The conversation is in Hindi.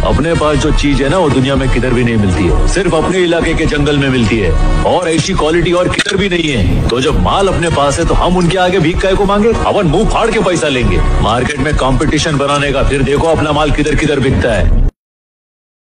अपने पास जो चीज है ना वो दुनिया में किधर भी नहीं मिलती है, सिर्फ अपने इलाके के जंगल में मिलती है और ऐसी क्वालिटी और किधर भी नहीं है। तो जब माल अपने पास है तो हम उनके आगे भीख काहे को मांगे? अपन मुंह फाड़ के पैसा लेंगे। मार्केट में कंपटीशन बनाने का, फिर देखो अपना माल किधर किधर बिकता है।